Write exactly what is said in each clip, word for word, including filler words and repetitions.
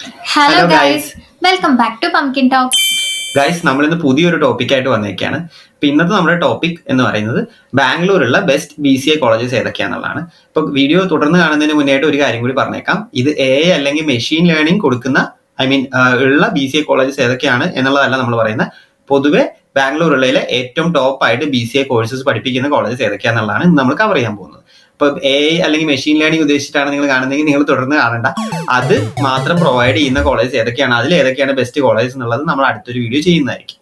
Hello guys, welcome back to Pumpkin Talks. Guys, നമ്മൾ ഇന്ന് പുതിയൊരു ടോപ്പിക്കായിട്ട് വന്നേക്കാണ്. അപ്പോൾ ഇന്നത്തെ നമ്മുടെ ടോപ്പിക് എന്ന് പറയുന്നത് ബാംഗ്ലൂരിലുള്ള best B C A colleges ഏതൊക്കെയാണെന്നുള്ളതാണ്. ഇപ്പോൾ വീഡിയോ തുടർന്ന് കാണുന്നതിന് മുന്നേയായിട്ട് ഒരു കാര്യം കൂടി പറഞ്ഞേക്കാം. ഇത് എ ഐ അല്ലെങ്കിൽ മെഷീൻ ലേണിംഗ് കൊടുക്കുന്ന ഐ മീൻ ഉള്ള ബി സി എ കോളേജസ് ഏതൊക്കെയാണ് എന്നുള്ളതല്ല നമ്മൾ പറയുന്നത്. പൊതുവെ ബാംഗ്ലൂരുള്ളതിലെ ഏറ്റവും ടോപ്പായിട്ട് ബി സി എ കോഴ്സസ് പഠിപ്പിക്കുന്ന കോളേജസ് ഏതൊക്കെയാണെന്നുള്ളതാണ് ഇന്ന് നമ്മൾ കവർ ചെയ്യാൻ പോകുന്നത്. ഇപ്പൊ എ ഐ അല്ലെങ്കിൽ മെഷീൻ ലേണിംഗ് ഉദ്ദേശിച്ചിട്ടാണ് നിങ്ങൾ കാണുന്നതെങ്കിൽ നിങ്ങൾ തുടർന്ന് കാണണ്ട. അത് മാത്രം പ്രൊവൈഡ് ചെയ്യുന്ന കോളേജ് ഏതൊക്കെയാണ്, അതിൽ ഏതൊക്കെയാണ് ബെസ്റ്റ് കോളേജസ് എന്നുള്ളത് നമ്മൾ അടുത്തൊരു വീഡിയോ ചെയ്യുന്നതായിരിക്കും.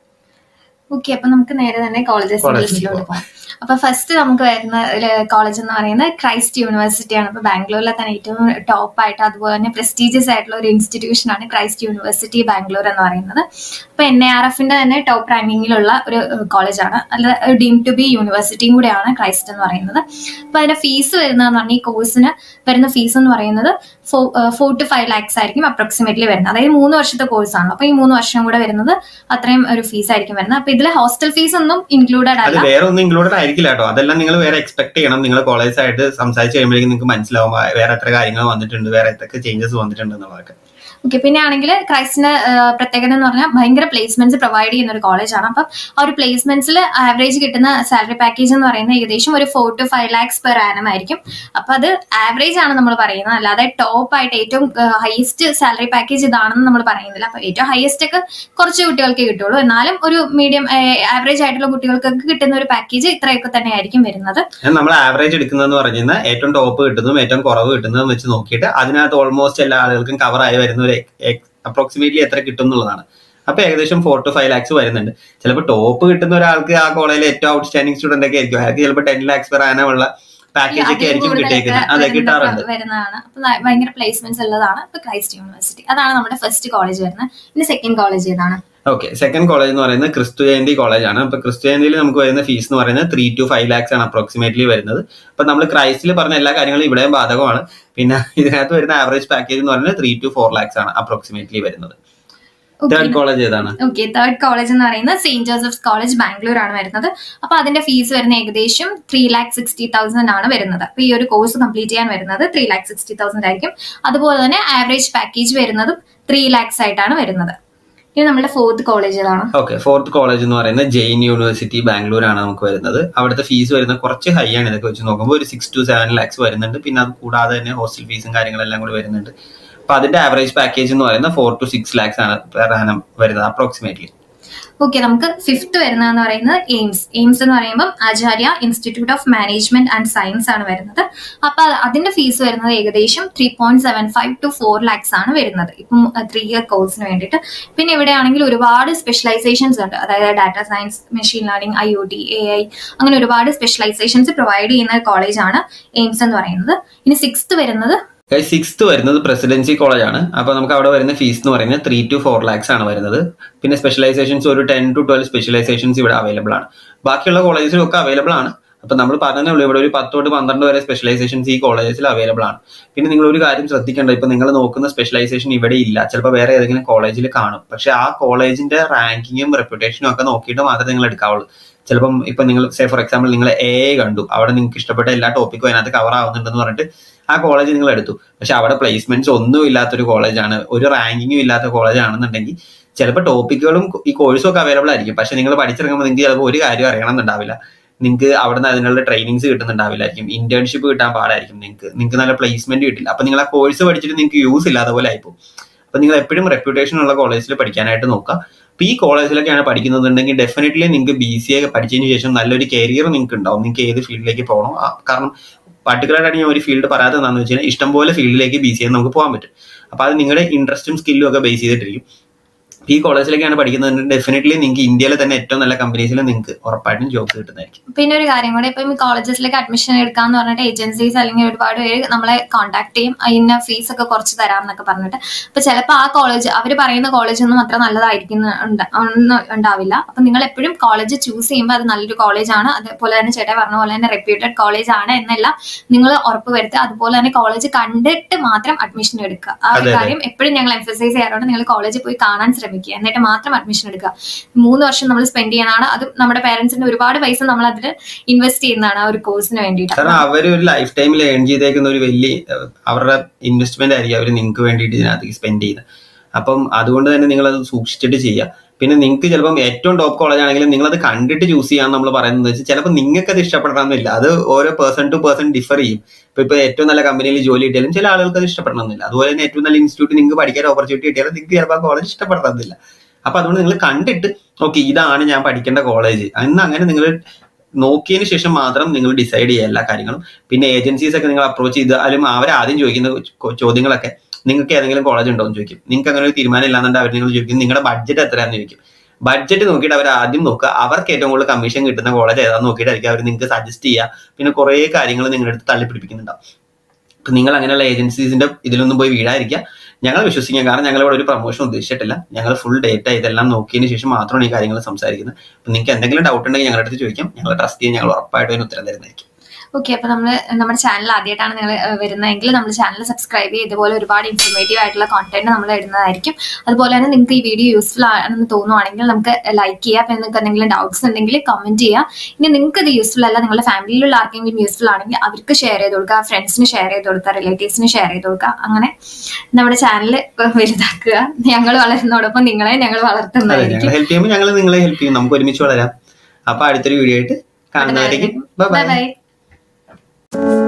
ഓക്കെ, അപ്പൊ നമുക്ക് നേരെ തന്നെ കോളേജസ് ലിസ്റ്റിലോട്ട് പോകാം. അപ്പൊ ഫസ്റ്റ് നമുക്ക് വരുന്ന കോളേജ് എന്ന് പറയുന്നത് ക്രൈസ്റ്റ് യൂണിവേഴ്സിറ്റി ആണ്. അപ്പൊ ബാംഗ്ലൂരിലെ തന്നെ ഏറ്റവും ടോപ്പ് ആയിട്ട് അതുപോലെ തന്നെ പ്രസ്റ്റീജിയസ് ആയിട്ടുള്ള ഒരു ഇൻസ്റ്റിറ്റ്യൂഷൻ ആണ് ക്രൈസ്റ്റ് യൂണിവേഴ്സിറ്റി ബാംഗ്ലൂർ എന്ന് പറയുന്നത്. അപ്പൊ എൻ എ ആർ എഫിന്റെ തന്നെ ടോപ്പ് റാങ്കിങ്ങിലുള്ള ഒരു കോളേജാണ്. അല്ല, ഡീം ടു ബി യൂണിവേഴ്സിറ്റിയും കൂടെയാണ് ക്രൈസ്റ്റ് എന്ന് പറയുന്നത്. അപ്പൊ അതിന്റെ ഫീസ് വരുന്നതെന്ന് പറഞ്ഞാൽ ഈ കോഴ്സിന് വരുന്ന ഫീസ് എന്ന് പറയുന്നത് four four to five lakhs ആയിരിക്കും അപ്രോക്സിമേറ്റ്ലി വരുന്നത്. അതായത് മൂന്ന് വർഷത്തെ കോഴ്സാണ്. അപ്പൊ ഈ മൂന്ന് വർഷം കൂടെ വരുന്നത് അത്രയും ഒരു ഫീസ് ആയിരിക്കും വരുന്നത്. അപ്പൊ ഇതിൽ ഹോസ്റ്റൽ ഫീസ് ഒന്നും ഇൻക്ലൂഡഡ് അല്ല. വേറെ ഒന്നും ഇൻക്ലൂഡഡ് ആയിരിക്കില്ല കേട്ടോ. അതെല്ലാം നിങ്ങൾ വേറെ എക്സ്പെക്ട് ചെയ്യണം. നിങ്ങൾ കോളേജ് ആയിട്ട് സംസാരിച്ച് കഴിയുമ്പോഴേക്കും നിങ്ങൾക്ക് മനസ്സിലാവും വേറെ എത്ര കാര്യങ്ങൾ വന്നിട്ടുണ്ട്, വേറെ എത്ര ചേഞ്ചസ് വന്നിട്ടുണ്ട് എന്നുള്ളതൊക്കെ. ഓക്കെ, പിന്നെ ആണെങ്കിൽ ക്രൈസ്റ്റിന്റെ പ്രത്യേകത എന്ന് പറഞ്ഞാൽ ഭയങ്കര പ്ലേസ്മെന്റ്സ് പ്രൊവൈഡ് ചെയ്യുന്ന ഒരു കോളേജാണ്. അപ്പം ആ ഒരു പ്ലേസ്മെന്റ്സിൽ ആവറേജ് കിട്ടുന്ന സാലറി പാക്കേജ് എന്ന് പറയുന്നത് ഏകദേശം ഒരു four to five lakhs per annum ആയിരിക്കും. അപ്പൊ അത് ആവറേജ് ആണ് നമ്മൾ പറയുന്നത്, അല്ലാതെ ടോപ്പ് ആയിട്ട് ഏറ്റവും ഹയസ്റ്റ് സാലറി പാക്കേജ് ഇതാണെന്ന് നമ്മൾ പറയുന്നില്ല. അപ്പൊ ഏറ്റവും ഹയസ്റ്റ് ഒക്കെ കുറച്ച് കുട്ടികൾക്ക് കിട്ടുള്ളൂ. എന്നാലും ഒരു മീഡിയം ആവറേജ് ആയിട്ടുള്ള കുട്ടികൾക്കൊക്കെ കിട്ടുന്ന ഒരു പാക്കേജ് ഇത്രയൊക്കെ തന്നെ ആയിരിക്കും വരുന്നത്. നമ്മൾ ആവറേജ് എടുക്കുന്നതെന്ന് പറഞ്ഞാൽ ഏറ്റവും ടോപ്പ് കിട്ടുന്നതും ഏറ്റവും കുറവ് കിട്ടുന്നതും വെച്ച് നോക്കിയിട്ട് അതിനകത്ത് ഓൾമോസ്റ്റ് എല്ലാ ആളുകൾക്കും കവർ ആയി വരുന്ന അപ്രോക്സിമേറ്റ്ലി എത്ര കിട്ടും എന്നുള്ളതാണ്. അപ്പൊ ഏകദേശം ഫോർ ടു ഫൈവ് ലാക്സ് വരുന്നുണ്ട്. ചിലപ്പോൾ ടോപ്പ് കിട്ടുന്ന ഒരാൾക്ക് ആ കോളേജിലെ ഏറ്റവും ഔട്ട്സ്റ്റാൻഡിംഗ് സ്റ്റുഡന്റ് ഒക്കെ ആയിരിക്കും. അയാൾക്ക് ചിലപ്പോൾ ടെൻ ലാക്സ് പെർ ആനുള്ള പാക്കേജ് ഒക്കെ ആയിരിക്കും കിട്ടിയിരിക്കുന്നത്. അതെ, കിട്ടാറുണ്ട്. വരുന്നതാണ്. അപ്പൊ ഭയങ്കര പ്ലേസ്മെന്റ്സ് ഉള്ളതാണ് ഇപ്പൊ ക്രൈസ്റ്റ് യൂണിവേഴ്സിറ്റി. അതാണ് നമ്മുടെ ഫസ്റ്റ് കോളേജ് വരുന്നത്. ഇനി സെക്കൻഡ് കോളേജ് ഏതാണ്? ഓക്കെ, സെക്കൻഡ് കോളേജ് എന്ന് പറയുന്നത് ക്രിസ്തു ജയന്തി കോളേജ് ആണ്. അപ്പൊ ക്രിസ്തു ജയന്തിയിൽ നമുക്ക് വരുന്ന ഫീസ് എന്ന് പറയുന്നത് ത്രീ ടു ഫൈവ് ലാക്സ് ആണ് അപ്രോക്സിമേറ്റ്ലി വരുന്നത്. അപ്പൊ നമ്മൾ ക്രൈസ്റ്റിൽ പറഞ്ഞ എല്ലാ കാര്യങ്ങളും ഇവിടെയും ബാധകമാണ്. പിന്നെ ഇതിനകത്ത് വരുന്ന ആവറേജ് പാക്കേജ് എന്ന് പറയുന്നത് ത്രീ ടു ഫോർ ലാക്സ് ആണ് അപ്രോക്സിമേറ്റ്ലി വരുന്നത്. തേർഡ് കോളേജ് ഏതാണ്? ഓക്കെ, തേർഡ് കോളേജ് എന്ന് പറയുന്നത് സെയിന്റ് ജോസഫ്സ് കോളേജ് ബാംഗ്ലൂർ ആണ് വരുന്നത്. അപ്പൊ അതിന്റെ ഫീസ് വരുന്ന ഏകദേശം ത്രീ ലാക്ക് സിക്സ്റ്റി തൗസൻഡ് ആണ് വരുന്നത്. അപ്പൊ ഈ ഒരു കോഴ്സ് കംപ്ലീറ്റ് ചെയ്യാൻ വരുന്നത് ത്രീ ലാക്ക് സിക്സ്റ്റി തൗസൻഡ് ആയിരിക്കും. അതുപോലെ തന്നെ ആവറേജ് പാക്കേജ് വരുന്നതും ത്രീ ലാക്സ് ആയിട്ടാണ് വരുന്നത്. ഇനി നമ്മുടെ ഫോർത്ത് കോളേജ് ഏതാണ്? ഓക്കെ, ഫോർത്ത് കോളേജ് എന്ന് പറയുന്നത് ജെയിൻ യൂണിവേഴ്സിറ്റി ബാംഗ്ലൂർ ആണ് നമുക്ക് വരുന്നത്. അവിടുത്തെ ഫീസ് വരുന്നത് കുറച്ച് ഹൈ ആണ്. ഇതൊക്കെ വെച്ച് നോക്കുമ്പോൾ ഒരു സിക്സ് ടു സെവൻ ലാക്സ് വരുന്നുണ്ട്. പിന്നെ അത് കൂടാതെ തന്നെ ഹോസ്റ്റൽ ഫീസും കാര്യങ്ങളെല്ലാം കൂടി വരുന്നുണ്ട്. അപ്പൊ അതിന്റെ ആവറേജ് പാക്കേജ് എന്ന് പറയുന്നത് ഫോർ ടു സിക്സ് ലാക്സ് ആണ് പെർ ആനം വരുന്നത് അപ്രോക്സിമേറ്റ്ലി. ഓക്കെ, നമുക്ക് ഫിഫ്ത്ത് വരുന്നതെന്ന് പറയുന്നത് എയിംസ്. എയിംസ് എന്ന് പറയുമ്പോൾ Acharya institute of management and science ആണ് വരുന്നത്. അപ്പൊ അതിന്റെ ഫീസ് വരുന്നത് ഏകദേശം three point seven five to four lakhs ആണ് വരുന്നത് ഇപ്പം ത്രീ ഇയർ കോഴ്സിന് വേണ്ടിയിട്ട്. പിന്നെ ഇവിടെ ആണെങ്കിൽ ഒരുപാട് സ്പെഷ്യലൈസേഷൻസ് ഉണ്ട്. അതായത് data science, machine learning, I O T, A I, അങ്ങനെ ഒരുപാട് സ്പെഷ്യലൈസേഷൻസ് പ്രൊവൈഡ് ചെയ്യുന്ന കോളേജാണ് എയിംസ് എന്ന് പറയുന്നത്. ഇനി സിക്സ്ത് വരുന്നത് സിക്സ്ത് വരുന്നത് പ്രസിഡൻസി കോളേജ് ആണ്. അപ്പൊ നമുക്ക് അവിടെ വരുന്ന ഫീസ് എന്ന് പറയുന്നത് ത്രീ ടു ഫോർ ലാക്സ് ആണ് വരുന്നത്. പിന്നെ സ്പെഷ്യലൈസേഷൻസ് ഒരു ടെൻ ടു ട്വൽവ് സ്പെഷ്യലൈസേഷൻസ് ഇവിടെ അവൈലബിൾ ആണ്. ബാക്കിയുള്ള കോളേജസിലും ഒക്കെ അവൈലബിൾ ആണ്. അപ്പൊ നമ്മൾ പറഞ്ഞതേ ഉള്ളൂ, ഇവിടെ ഒരു പത്ത് തൊട്ട് പന്ത്രണ്ട് വരെ സ്പെഷ്യലൈസേഷൻസ് ഈ കോളേജസിൽ അവൈലബിൾ ആണ്. പിന്നെ നിങ്ങൾ ഒരു കാര്യം ശ്രദ്ധിക്കേണ്ടത്, ഇപ്പൊ നിങ്ങൾ നോക്കുന്ന സ്പെഷ്യലൈസേഷൻ ഇവിടെ ഇല്ല, ചിലപ്പോൾ വേറെ ഏതെങ്കിലും കോളേജിൽ കാണും. പക്ഷെ ആ കോളേജിന്റെ റാങ്കിങ്ങും റെപ്യൂട്ടേഷനും ഒക്കെ നോക്കിയിട്ട് മാത്രമേ നിങ്ങൾ എടുക്കാവുള്ളൂ. ചിലപ്പം ഇപ്പൊ നിങ്ങൾ സേ ഫോർ എക്സാമ്പിൾ നിങ്ങൾ എ കണ്ടു, അവിടെ നിങ്ങൾക്ക് ഇഷ്ടപ്പെട്ട എല്ലാ ടോപ്പിക്കും അതിനകത്ത് കവർ ആവുന്നുണ്ടെന്ന് പറഞ്ഞിട്ട് ആ കോളേജ് നിങ്ങൾ എടുത്തു. പക്ഷെ അവിടെ പ്ലേസ്മെന്റ്സ് ഒന്നും ഇല്ലാത്തൊരു കോളേജാണ്, ഒരു റാങ്കിങ്ങും ഇല്ലാത്ത കോളേജ് ആണെന്നുണ്ടെങ്കിൽ ചിലപ്പോൾ ടോപ്പിക്കുകളും ഈ കോഴ്സും ഒക്കെ അവൈലബിൾ ആയിരിക്കും. പക്ഷെ നിങ്ങൾ പഠിച്ചിറങ്ങുമ്പോൾ നിങ്ങൾക്ക് ചിലപ്പോൾ ഒരു കാര്യം അറിയണമെന്നുണ്ടാവില്ല. നിങ്ങൾക്ക് അവിടെ നിന്ന് അതിനുള്ള ട്രെയിനിങ്സ് കിട്ടുന്നുണ്ടാവില്ലായിരിക്കും, ഇന്റേൺഷിപ്പ് കിട്ടാൻ പാടായിരിക്കും, നിങ്ങൾക്ക് നിങ്ങൾക്ക് നല്ല പ്ലേസ്മെന്റ് കിട്ടില്ല. അപ്പൊ നിങ്ങൾ ആ കോഴ്സ് പഠിച്ചിട്ട് നിങ്ങൾക്ക് യൂസ് ഇല്ലാത്ത പോലെ ആയിപ്പോൾ. അപ്പൊ നിങ്ങൾ എപ്പോഴും റെപ്യൂട്ടേഷൻ ഉള്ള കോളേജിൽ പഠിക്കാനായിട്ട് നോക്കുക. അപ്പൊ ഈ കോളേജിലൊക്കെയാണ് പഠിക്കുന്നുണ്ടെങ്കിൽ ഡെഫിനറ്റ്ലി നിങ്ങൾക്ക് ബി സി എ പഠിച്ചതിന് ശേഷം നല്ലൊരു കരിയർ നിങ്ങൾക്ക് ഉണ്ടാവും. നിങ്ങൾക്ക് ഏത് ഫീൽഡിലേക്ക് പോകണം, കാരണം പർട്ടിക്കുലറായിട്ട് ഞാൻ ഒരു ഫീൽഡ് പറയാതെ എന്താണെന്ന് വെച്ച് കഴിഞ്ഞാൽ ഇഷ്ടംപോലെ ഫീൽഡിലേക്ക് ബി സി എ നമുക്ക് പോകാൻ പറ്റും. അപ്പൊ അത് നിങ്ങളുടെ ഇൻട്രസ്റ്റും സ്കില്ലും ഒക്കെ ബേസ് ചെയ്തിട്ടിരിക്കും. ഈ കോളേജിലേക്കാണ് പഠിക്കുന്നത്, ഡെഫിനറ്റ്ലി നിങ്ങൾക്ക് ഇന്ത്യയിലെ തന്നെ ഏറ്റവും നല്ല കമ്പനീസിൽ നിങ്ങൾക്ക് ഉറപ്പായിട്ടും ജോബ് കിട്ടുന്നതായിരിക്കും. പിന്നെ ഒരു കാര്യം കൂടെ, ഇപ്പം ഈ കോളേജസിലേക്ക് അഡ്മിഷൻ എടുക്കാന്ന് പറഞ്ഞിട്ട് ഏജൻസീസ് അല്ലെങ്കിൽ ഒരുപാട് പേര് നമ്മളെ കോൺടാക്ട് ചെയ്യും, അതിന് ഫീസ് ഒക്കെ കുറച്ച് തരാം എന്നൊക്കെ പറഞ്ഞിട്ട്. അപ്പൊ ചിലപ്പോൾ ആ കോളേജ് അവർ പറയുന്ന കോളേജ് ഒന്നും അത്ര നല്ലതായിരിക്കുന്ന ഉണ്ടാവില്ല. അപ്പൊ നിങ്ങൾ എപ്പോഴും കോളേജ് ചൂസ് ചെയ്യുമ്പോൾ അത് നല്ലൊരു കോളേജാണ്, അതേപോലെ തന്നെ ചേട്ടാ പറഞ്ഞ പോലെ തന്നെ റെപ്യൂട്ടഡ് കോളേജ് ആണ് എന്നെല്ലാം നിങ്ങൾ ഉറപ്പ് വരുത്തുക. അതുപോലെ തന്നെ കോളേജ് കണ്ടിട്ട് മാത്രം അഡ്മിഷൻ എടുക്കുക. ആ ഒരു കാര്യം എപ്പോഴും ഞങ്ങൾ എംഫസൈസ് ചെയ്യാറുണ്ട്. നിങ്ങൾ കോളേജിൽ പോയി കാണാൻ ശ്രമിക്കുക. ശ്രമിക്കുക, എന്നിട്ട് മാത്രം അഡ്മിഷൻ എടുക്കുക. മൂന്ന് വർഷം നമ്മൾ സ്പെൻഡ് ചെയ്യണതാണ്, അത് നമ്മുടെ പേരൻസിന്റെ ഒരുപാട് പൈസ നമ്മൾ അതിൽ ഇൻവെസ്റ്റ് ചെയ്യുന്നതാണ് ആ ഒരു കോഴ്സിന് വേണ്ടിയിട്ട്. കാരണം അവർ ഒരു ലൈഫ് ടൈമിൽ ഏൺ ചെയ്തേക്കുന്ന ഒരു വലിയ അവരുടെ ഇൻവെസ്റ്റ്മെന്റ് ആയിരിക്കും അവർ നിങ്ങൾക്ക് വേണ്ടിയിട്ട് ഇതിനകത്ത് സ്പെൻഡ് ചെയ്യുന്നത്. അപ്പം അതുകൊണ്ട് തന്നെ നിങ്ങളത് സൂക്ഷിച്ചിട്ട് ചെയ്യുക. പിന്നെ നിങ്ങൾക്ക് ചിലപ്പം ഏറ്റവും ടോപ്പ് കോളേജ് ആണെങ്കിലും നിങ്ങളത് കണ്ടിട്ട് ചൂസ് ചെയ്യാന്ന് നമ്മൾ പറയുന്നത് വെച്ചാൽ ചിലപ്പോൾ നിങ്ങൾക്ക് അത് ഇഷ്ടപ്പെടണമെന്നില്ല, അത് ഓരോ പേഴ്സൺ ടു പേഴ്സൺ ഡിഫർ ചെയ്യും. ഇപ്പൊ ഇപ്പൊ ഏറ്റവും നല്ല കമ്പനിയിൽ ജോലി കിട്ടിയാലും ചില ആളുകൾക്ക് അത് ഇഷ്ടപ്പെടണമെന്നില്ല. അതുപോലെ തന്നെ ഏറ്റവും നല്ല ഇൻസ്റ്റിറ്റ്യൂട്ട് നിങ്ങൾക്ക് പഠിക്കാൻ ഓപ്പർച്യൂണിറ്റി കിട്ടിയാലും നിങ്ങൾക്ക് ചിലപ്പോൾ കോളേജ് ഇഷ്ടപ്പെടണമെന്നില്ല. അപ്പൊ അതുകൊണ്ട് നിങ്ങൾ കണ്ടിട്ട് ഓക്കെ ഇതാണ് ഞാൻ പഠിക്കേണ്ട കോളേജ് എന്ന് അങ്ങനെ നിങ്ങൾ നോക്കിയതിന് ശേഷം മാത്രം നിങ്ങൾ ഡിസൈഡ് ചെയ്യുക എല്ലാ കാര്യങ്ങളും. പിന്നെ ഏജൻസീസ് ഒക്കെ നിങ്ങൾ അപ്രോച്ച് ചെയ്താലും അവരാദ്യം ചോദിക്കുന്ന ചോദ്യങ്ങളൊക്കെ നിങ്ങൾക്ക് ഏതെങ്കിലും കോളേജ് ഉണ്ടോ എന്ന് ചോദിക്കും. നിങ്ങൾക്ക് അങ്ങനെ ഒരു തീരുമാനം ഇല്ലാന്നുണ്ട് അവർ നിങ്ങൾ ചോദിക്കും നിങ്ങളുടെ ബഡ്ജറ്റ് എത്രയാണെന്ന് ചോദിക്കും. ബഡ്ജറ്റ് നോക്കിയിട്ട് അവർ ആദ്യം നോക്കുക, അവർക്ക് ഏറ്റവും കൂടുതൽ കമ്മീഷൻ കിട്ടുന്ന കോളേജ് ഏതാണെന്ന് നോക്കിയിട്ടായിരിക്കും അവർ നിങ്ങൾക്ക് സജസ്റ്റ് ചെയ്യുക. പിന്നെ കുറേ കാര്യങ്ങൾ നിങ്ങളുടെ അടുത്ത് തള്ളിപ്പിടിപ്പിക്കുന്നുണ്ടാവും. അപ്പൊ നിങ്ങൾ അങ്ങനെയുള്ള ഏജൻസീസിന്റെ ഇതിലൊന്നും പോയി വീഴാതിരിക്കുക. ഞങ്ങൾ വിശ്വസിക്കുക, കാരണം ഞങ്ങൾ ഇവിടെ ഒരു പ്രൊമോഷൻ ഉദ്ദേശിച്ചിട്ടില്ല. ഞങ്ങൾ ഫുൾ ഡേറ്റ ഇതെല്ലാം നോക്കിയതിന് ശേഷം മാത്രമാണ് ഈ കാര്യങ്ങൾ സംസാരിക്കുന്നത്. അപ്പൊ നിങ്ങൾക്ക് എന്തെങ്കിലും ഡൗട്ട് ഉണ്ടെങ്കിൽ ഞങ്ങളുടെ അടുത്ത് ചോദിക്കാം, ഞങ്ങൾ ട്രസ്റ്റ് ചെയ്യാൻ ഞങ്ങൾ ഉറപ്പായിട്ടും അതിന് ഉത്തരം തരുന്നതായിരിക്കും. ഓക്കെ, അപ്പൊ നമ്മൾ നമ്മുടെ ചാനൽ ആദ്യമായിട്ടാണ് നിങ്ങൾ വരുന്നതെങ്കിൽ നമ്മുടെ ചാനൽ സബ്സ്ക്രൈബ് ചെയ്ത് ഇതുപോലെ ഒരുപാട് ഇൻഫോർമേറ്റീവ് ആയിട്ടുള്ള കോണ്ടന്റ് നമ്മൾ ഇടുന്നതായിരിക്കും. അതുപോലെ തന്നെ നിങ്ങൾക്ക് ഈ വീഡിയോ യൂസ്ഫുൾ ആണെന്ന് തോന്നുവാണെങ്കിൽ നമുക്ക് ലൈക്ക് ചെയ്യുക. പിന്നെ നിങ്ങൾക്ക് എന്തെങ്കിലും ഡൗട്ട്സ് ഉണ്ടെങ്കിൽ കമന്റ് ചെയ്യുക. ഇനി നിങ്ങൾക്ക് ഇത് യൂസ്ഫുൾ അല്ല, നിങ്ങളുടെ ഫാമിലിയിലുള്ള ആർക്കെങ്കിലും യൂസ്ഫുൾ ആണെങ്കിൽ അവർക്ക് ഷെയർ ചെയ്ത് കൊടുക്കുക, ഫ്രണ്ട്സിന് ഷെയർ ചെയ്ത് കൊടുക്കുക, റിലേറ്റീവ്സിന് ഷെയർ ചെയ്ത് കൊടുക്കുക. അങ്ങനെ നമ്മുടെ ചാനൽ വലുതാക്കുക. ഞങ്ങൾ വളരുന്നതോടൊപ്പം നിങ്ങളെ ഞങ്ങൾ വളർത്തുന്നതായിരിക്കും. ഹെൽപ്പ് ചെയ്യുമ്പോൾ ഞങ്ങൾ നിങ്ങളെ ഹെൽപ്പ് ചെയ്യും. നമുക്ക് ഒരുമിച്ച് വളരാം. അപ്പൊ അടുത്തൊരു വീഡിയോ ആയിട്ട് കാണുന്നതായിരിക്കും. Bye bye.